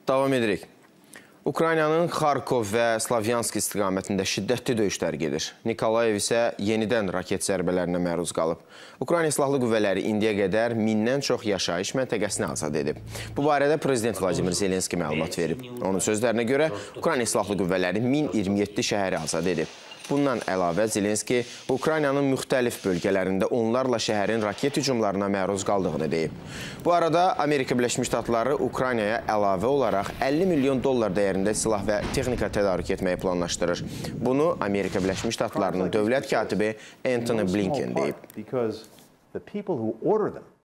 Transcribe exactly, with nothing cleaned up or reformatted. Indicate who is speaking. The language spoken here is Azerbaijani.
Speaker 1: Davam edirik. Ukraynanın Xarkov və Slavyansk istiqamətində şiddətli döyüşlər gedir. Nikolayev isə yenidən raket zərbələrinə məruz qalıb. Ukrayna Silahlı Qüvvələri indiyə qədər mindən çox yaşayış məntəqəsini azad edib. Bu barədə Prezident Vladimir Zelenski məlumat verib. Onun sözlərinə görə Ukrayna Silahlı Qüvvələri min iyirmi yeddi şəhəri azad edib. Bundan əlavə Zelenski Ukraynanın müxtəlif bölgələrində onlarla şəhərin raket hücumlarına məruz qaldığını deyib. Bu arada Amerika Birləşmiş Ştatları Ukraynaya əlavə olaraq əlli milyon dollar dəyərində silah və texnika tədarük etməyi planlaşdırır. Bunu Amerika Birləşmiş Ştatlarının dövlət katibi Antony Blinken deyib.